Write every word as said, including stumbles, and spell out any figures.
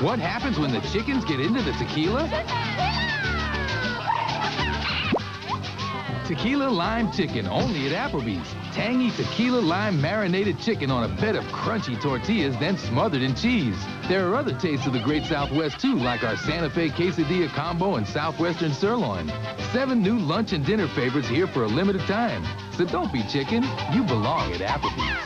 What happens when the chickens get into the tequila? Tequila Lime Chicken, only at Applebee's. Tangy tequila lime marinated chicken on a bed of crunchy tortillas, then smothered in cheese. There are other tastes of the Great Southwest, too, like our Santa Fe Quesadilla Combo and Southwestern Sirloin. Seven new lunch and dinner favorites here for a limited time. So don't be chicken, you belong at Applebee's.